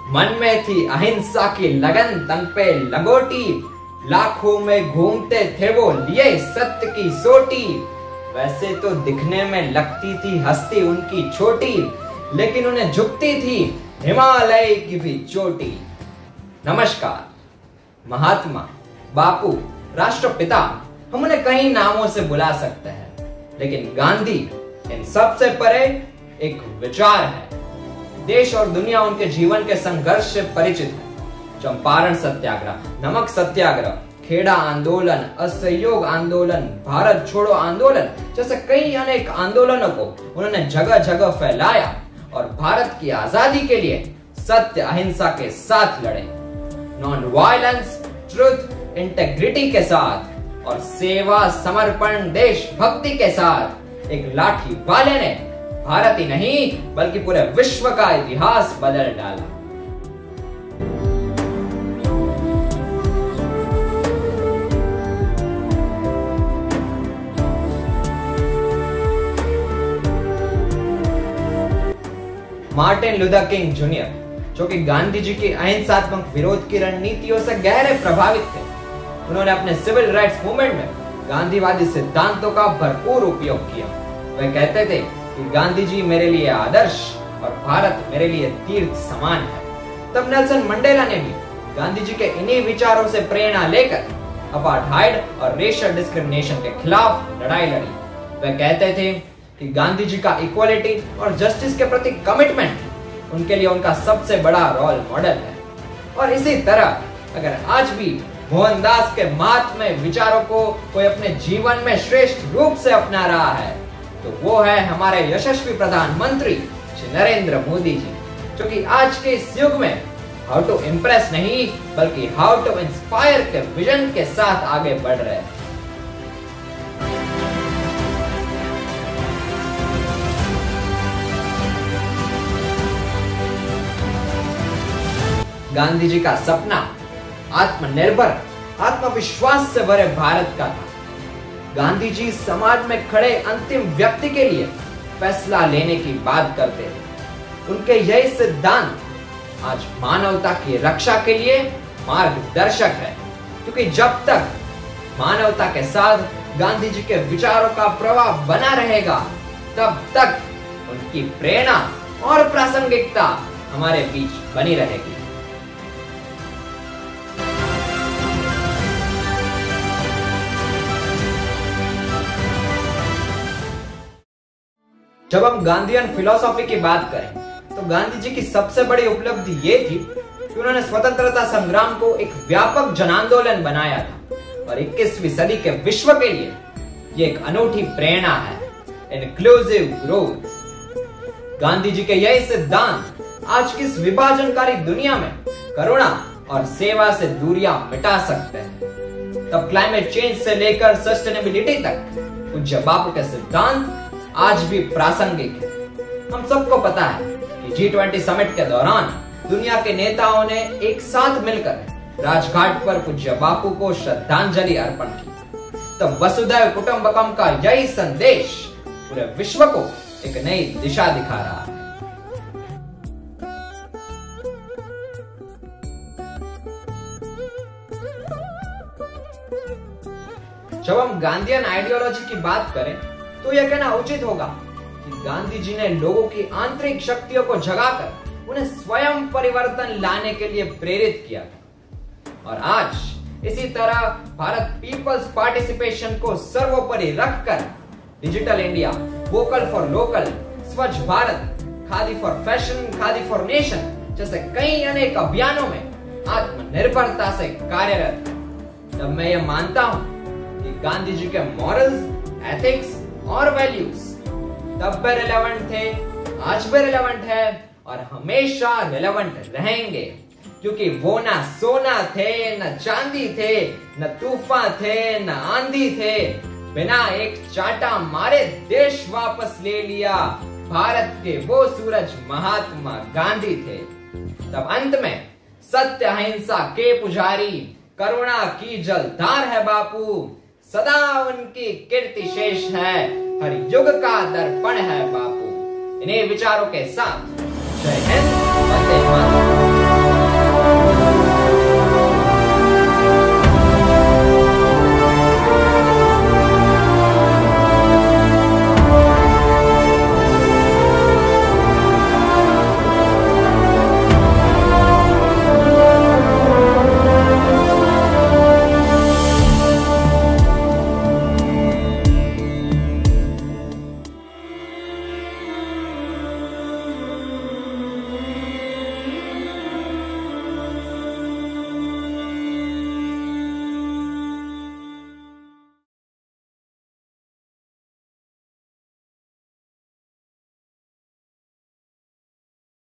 मन में थी अहिंसा की लगन, तन पे लंगोटी, लाखों में घूमते थे वो लिए सत्य की सोटी। वैसे तो दिखने में लगती थी हस्ती उनकी छोटी, लेकिन उन्हें झुकती थी हिमालय की भी चोटी। नमस्कार। महात्मा, बापू, राष्ट्रपिता, हम उन्हें कई नामों से बुला सकते हैं, लेकिन गांधी इन सबसे परे एक विचार है। देश और दुनिया उनके जीवन के संघर्ष से परिचित है। चंपारण सत्याग्रह, नमक सत्याग्रह, खेड़ा आंदोलन, असहयोग आंदोलन, भारत छोड़ो आंदोलन जैसे कई अनेक आंदोलनों को उन्होंने जगह जगह फैलाया और भारत की आजादी के लिए सत्य अहिंसा के साथ लड़े। नॉन वायलेंस, ट्रुथ, इंटेग्रिटी के साथ और सेवा, समर्पण, देशभक्ति के साथ एक लाठी वाले ने भारत ही नहीं बल्कि पूरे विश्व का इतिहास बदल डाला। मार्टिन लूथर किंग जूनियर, जो कि गांधी जी की अहिंसात्मक विरोध की रणनीतियों से गहरे प्रभावित थे, उन्होंने अपने सिविल राइट्स मूवमेंट में गांधीवादी सिद्धांतों का भरपूर उपयोग किया। वे कहते थे कि गांधी जी मेरे लिए आदर्श और भारत मेरे लिए तीर्थ समान है। तब नेल्सन मंडेला ने भी गांधी जी के इन्हीं विचारों से प्रेरणा लेकर अपार्थाइड और रेशियल डिस्क्रिमिनेशन के खिलाफ लड़ाई लड़ी। वे कहते थे कि गांधी जी का इक्वालिटी और जस्टिस के प्रति कमिटमेंट उनके लिए उनका सबसे बड़ा रोल मॉडल है। और इसी तरह अगर आज भी मोहनदास के महात्म्य विचारों को कोई अपने जीवन में श्रेष्ठ रूप से अपना रहा है तो वो है हमारे यशस्वी प्रधानमंत्री श्री नरेंद्र मोदी जी, जो कि आज के इस युग में हाउ टू इम्प्रेस नहीं बल्कि हाउ टू इंस्पायर के विजन के साथ आगे बढ़ रहे हैं। गांधी जी का सपना आत्मनिर्भर, आत्मविश्वास से भरे भारत का था। गांधी जी समाज में खड़े अंतिम व्यक्ति के लिए फैसला लेने की बात करते थे। उनके यही सिद्धांत आज मानवता की रक्षा के लिए मार्गदर्शक है, क्योंकि जब तक मानवता के साथ गांधी जी के विचारों का प्रभाव बना रहेगा, तब तक उनकी प्रेरणा और प्रासंगिकता हमारे बीच बनी रहेगी। जब हम गांधीयन फिलॉसफी की बात करें तो गांधी जी की सबसे बड़ी उपलब्धि ये थी कि उन्होंने स्वतंत्रता संग्राम को एक व्यापक जन आंदोलन बनाया था और 21वीं सदी के विश्व के लिए ये एक अनूठी प्रेरणा है, इंक्लूसिव ग्रोथ। गांधी जी के यही सिद्धांत आज की इस विभाजनकारी दुनिया में करुणा और सेवा से दूरियां मिटा सकते हैं। तब क्लाइमेट चेंज से लेकर सस्टेनेबिलिटी तक पूज्य बापू के सिद्धांत आज भी प्रासंगिक है। हम सबको पता है कि G20 समिट के दौरान दुनिया के नेताओं ने एक साथ मिलकर राजघाट पर पूज्य बापू को श्रद्धांजलि अर्पण की। तब वसुधैव कुटुंबकम का यही संदेश पूरे विश्व को एक नई दिशा दिखा रहा है। जब हम गांधीयन आइडियोलॉजी की बात करें तो यह कहना उचित होगा कि गांधी जी ने लोगों की आंतरिक शक्तियों को जगाकर उन्हें स्वयं परिवर्तन लाने के लिए प्रेरित किया था। और आज इसी तरह भारत पीपल्स पार्टिसिपेशन को सर्वोपरि रखकर digital India, vocal for local, Swachh Bharat, Khadi for fashion, Khadi for nation जैसे कई अनेक अभियानों में आत्मनिर्भरता से कार्यरत है। तब मैं यह मानता हूं कि गांधी जी के मॉरल्स, एथिक्स और वैल्यूज तब भी रिलेवेंट थे, आज भी रिलेवेंट है और हमेशा रिलेवेंट रहेंगे, क्योंकि वो ना सोना थे, न चांदी थे, न तूफान थे, न आंधी थे। बिना एक चांटा मारे देश वापस ले लिया भारत के वो सूरज महात्मा गांधी थे। तब अंत में सत्य अहिंसा के पुजारी, करुणा की जलधार है बापू, सदा उनकी कीर्ति शेष है, हर युग का दर्पण है बापू। इन्हीं विचारों के साथ जय हिंद, वंदे मातरम।